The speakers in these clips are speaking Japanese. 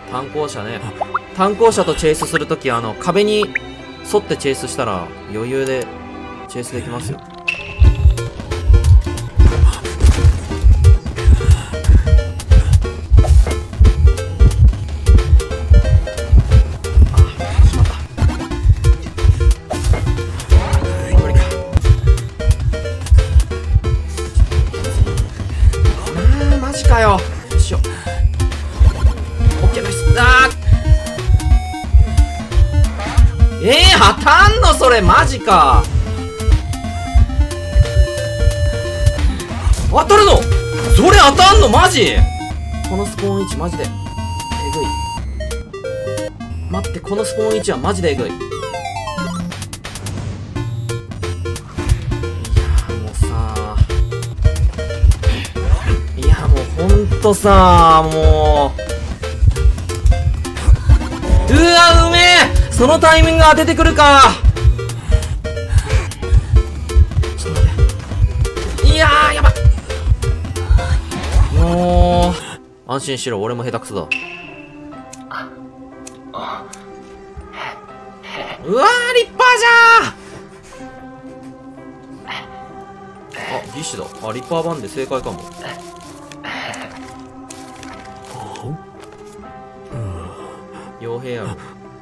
炭鉱車ね。炭鉱車とチェイスするとき、壁に沿ってチェイスしたら余裕でチェイスできますよ。よいしょ。オッケーです。当たんのそれマジか。当たるのそれ当たんのマジ。このスポーン位置マジでえぐい。待って、このスポーン位置はマジでえぐい。ほんとさもう、うわうめえ。そのタイミング当ててくるか。ちょっと待って。いやーやばい。もう安心しろ、俺も下手くそだ。うわー立派じゃー。あ、義手だ。あ、リッパー版で正解かも。傭兵やろ。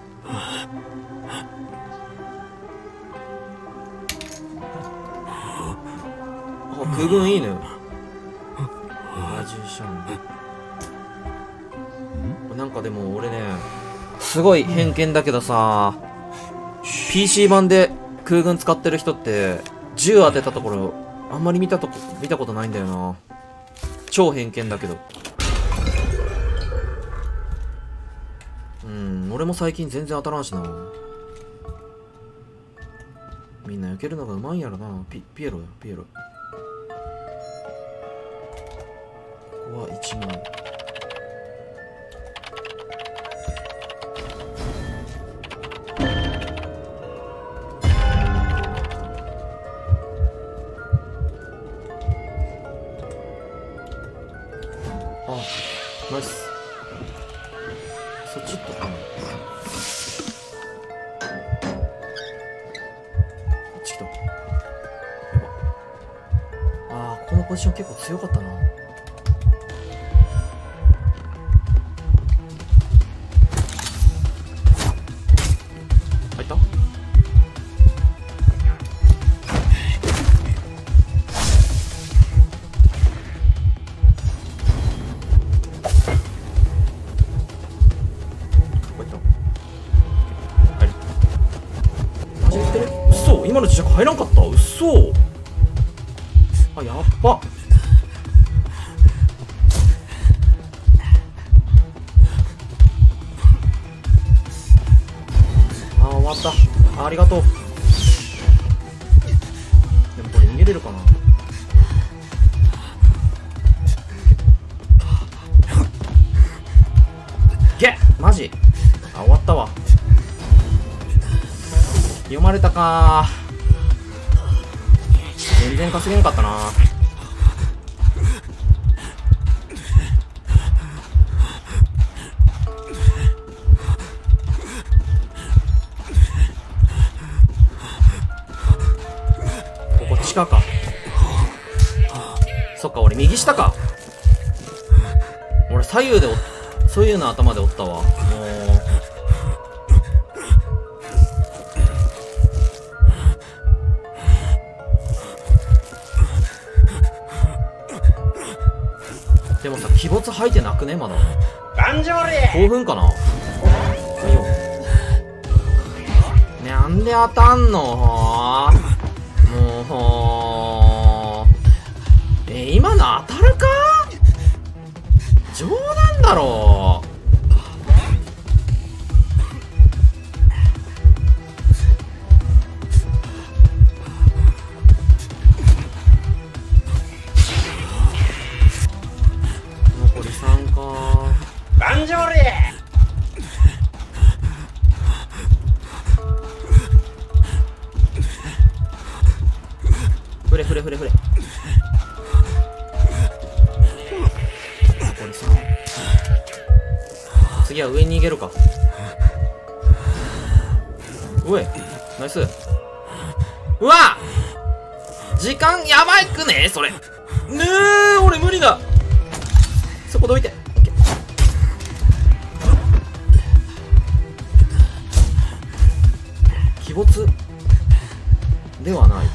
あ、空軍いいね。マジシャン。なんかでも俺ね、すごい偏見だけどさ、PC 版で空軍使ってる人って銃当てたところあんまり見たことないんだよな。超偏見だけど。俺も最近全然当たらんしな。みんな避けるのがうまいんやろな。ピエロや、ピエロ。ここは1枚。あ、ナイス。そっち行ったかな。こっち来た。やば。ああ、このポジション結構強かったな。入った？今の磁石入らんかった。うっそ。あ、やっば。あ、終わった。ありがとう。でもこれ逃げれるかな。ゲッマジ。あ、終わったわ。読まれたかー。全然稼げんかったな。ここ地下か。そっか、俺右下か。俺左右の頭でおったわ。もうでもさ、鬼没吐いてなくねまだ。興奮かな。なんで当たんの。もう今の当たるか。冗談だろ。残り3か。バンジョーリー。フレ残り3。次次は上に逃げるか。うえ、ナイス。うわ時間やばいくねそれ。俺無理だ。そこどいて。鬼没ではない。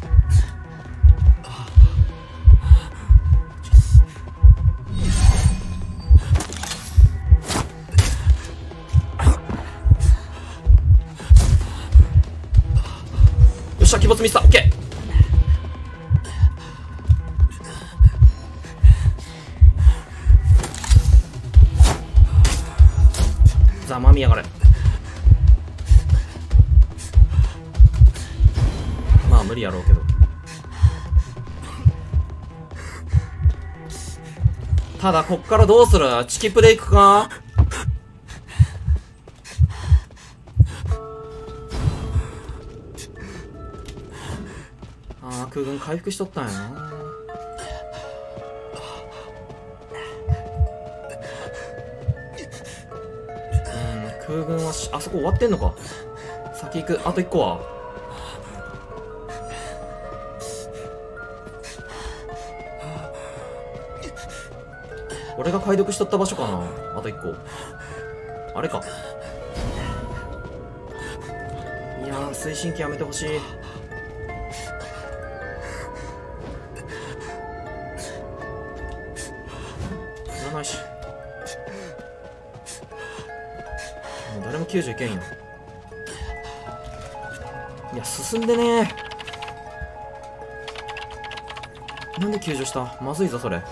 よっしゃ、鬼没ミスった。オッケー。ざまみやがれ。まあ無理やろうけど。ただこっからどうする？チキプレイクか？ああ、空軍回復しとったんやな。空軍はあそこ終わってんのか。先行く。あと1個は俺が解読しとった場所かな。あと1個あれか。いやー、推進機やめてほしい。いらないし。もう誰も90いけんよ。いや、進んでねー。なんで救助した？まずいぞそれ。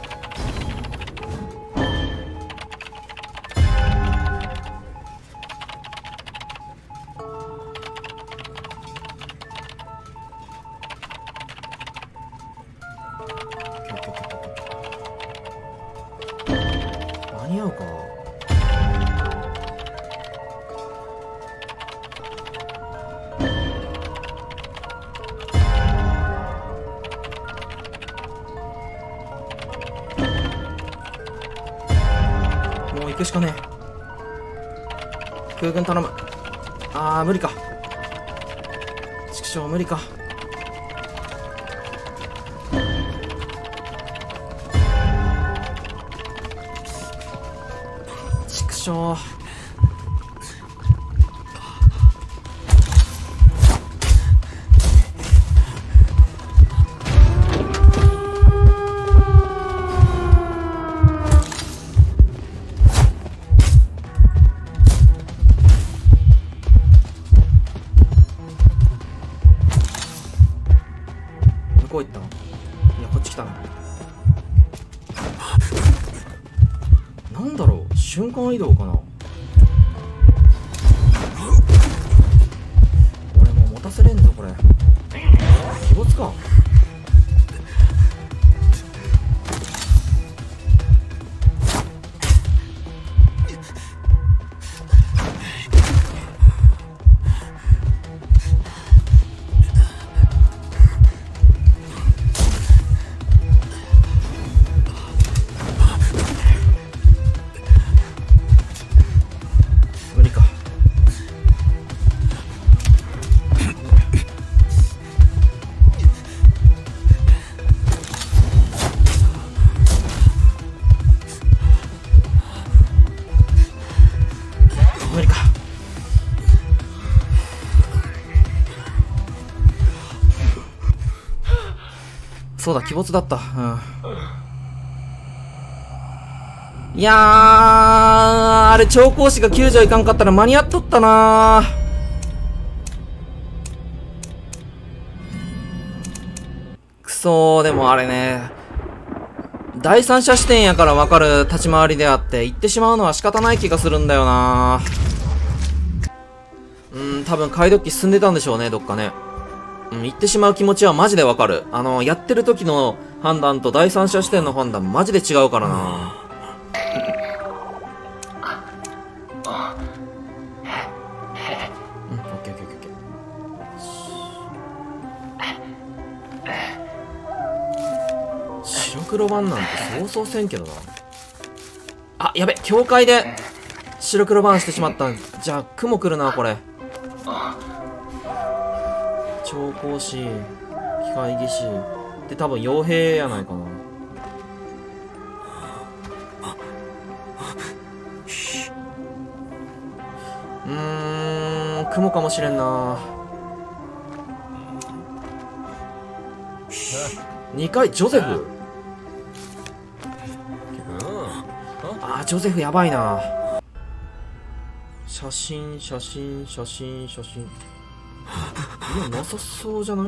間に合うか。もう行くしかねえ。空軍頼む。あー無理か。畜生無理か。畜生。どこ行ったの？いや、こっち来たな。なんだろう、瞬間移動かな。俺もう持たせれんぞこれ。鬼没か。無理か。無理か。そうだ、鬼没だった。いやー、あれ調香師が救助いかんかったら間に合っとったなー。くそー。でもあれね、第三者視点やから分かる立ち回りであって、行ってしまうのは仕方ない気がするんだよなー。多分解読機進んでたんでしょうね、どっかね。行ってしまう気持ちはマジで分かる。やってる時の判断と第三者視点の判断マジで違うからな。オッケーオッケーオッケーオッケー。白黒版なんてそうそうせんけどな。あ、やべ、教会で白黒バーンしてしまった。じゃあ雲来るなこれ。調香師、機械技師で多分傭兵やないかな。雲かもしれんな。2回ジョゼフ。あージョゼフやばいな。写真いやなさそうじゃない？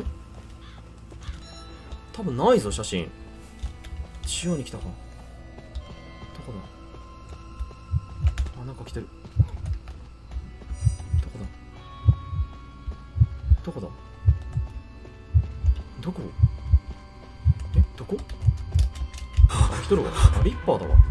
多分ないぞ写真。中央に来たか。どこだ。あ、なんか来てる。どこだどこどこあ、来とるわ。あ、リッパーだわ。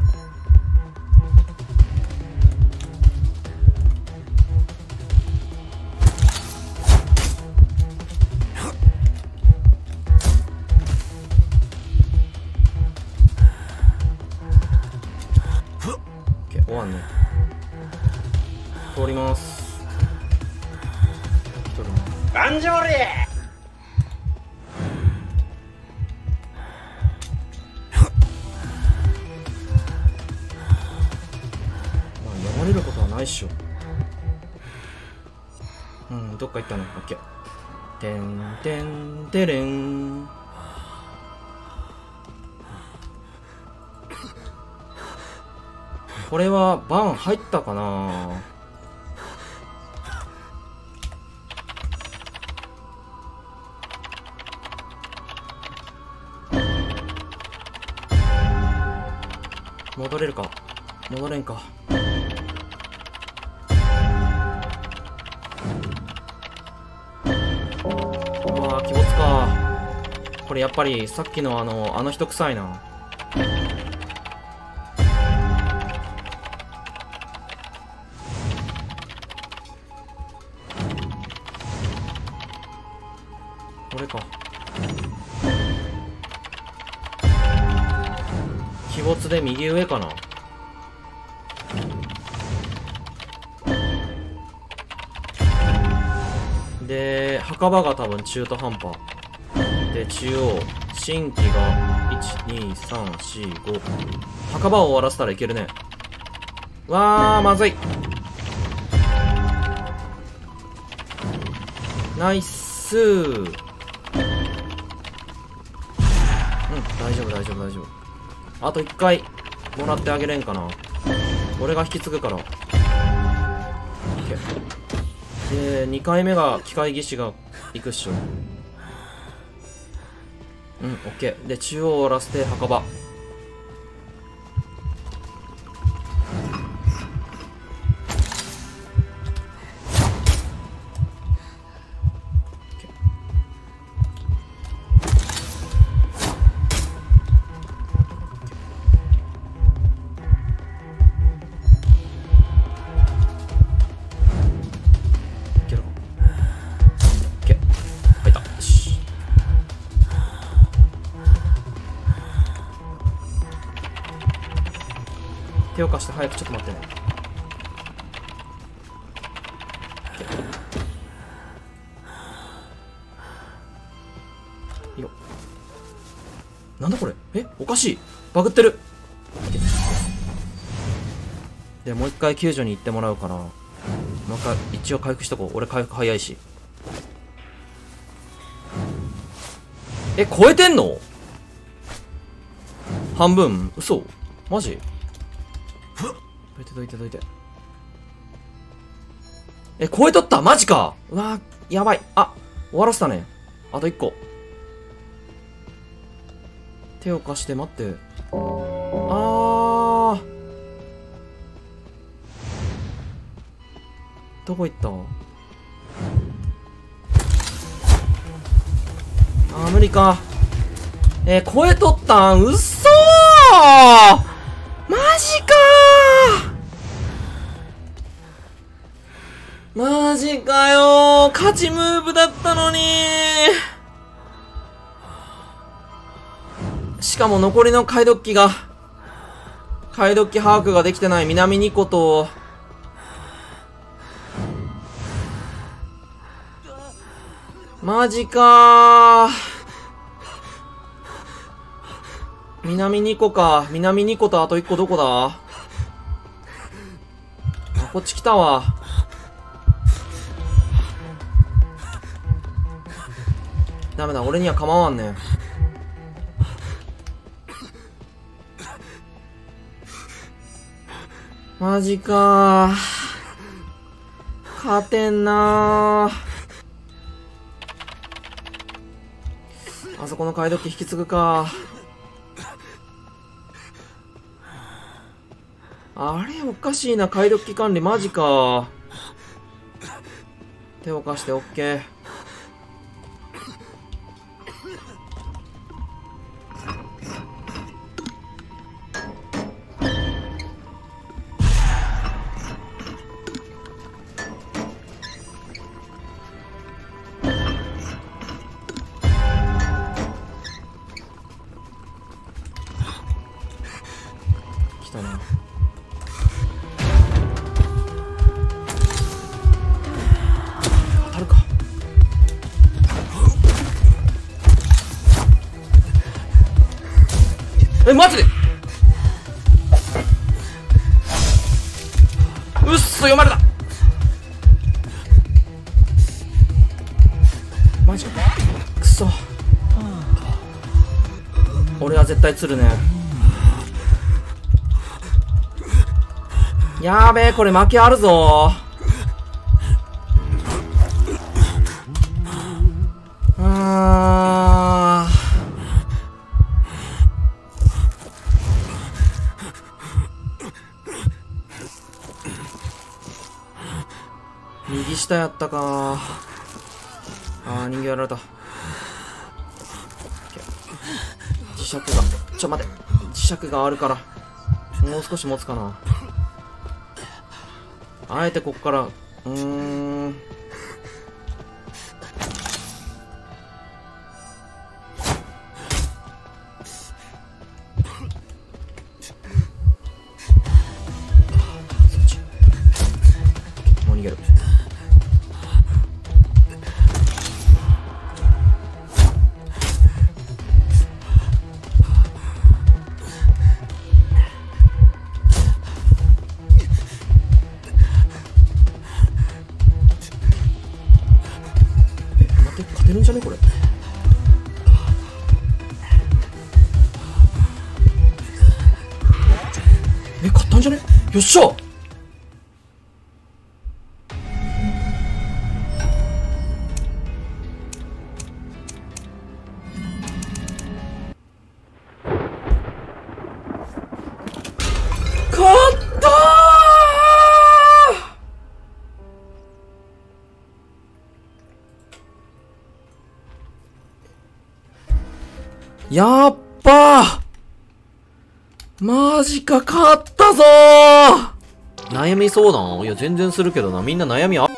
終わんね。通ります。来とるな。 万丈令。 読まれることはないっしょ。どっか行ったの。オッケー。てんてんてれん。これはバン入ったかな。戻れるか。戻れんか。うわー、鬼没か。これやっぱりさっきのあの人臭いな。これか。鬼没で右上かな。で墓場が多分中途半端で、中央新規が12345。墓場を終わらせたらいけるね。わーまずい。ナイスー。大丈夫大丈夫大丈夫。あと1回もらってあげれんかな。俺が引き継ぐから。で2回目が機械技師が行くっしょ。オッケー。で中央を終わらせて墓場。手を貸して早く。ちょっと待ってね。いいよ。なんだこれ。おかしい。バグってる。でもう一回救助に行ってもらうから、もう一回一応回復しとこう。俺回復早いし。超えてんの？半分？嘘？マジ？どいて。超えとった？マジか。うわー、やばい。あ、終わらせたね。あと1個。手を貸して待って。どこ行った？無理か。超えとったん？うっそー！マジかー！マジかよー。勝ちムーブだったのにー。しかも残りの解読機把握ができてない南2個とマジかー。南2個か。南2個とあと1個どこだ？あ、こっち来たわ。ダメだ、俺には構わんね。マジかー。勝てんなー。あそこの買い時引き継ぐか。あれおかしいな、買い時管理マジか。手を貸してオッケー。来たな。当たるか。え、マジでうっそ、読まれた。マジか。くそ。俺は絶対釣るね。やーべえ、これ負けあるぞー。右下やったかー。人形やられた。磁石が、待て。磁石があるから、もう少し持つかな。あえてこっから、もう逃げる。勝てるんじゃねこれ。勝ったんじゃね。よっしゃ。勝ったー。やっばー。マジか、勝ったぞー。悩み相談？いや、全然するけどな。みんな悩みあ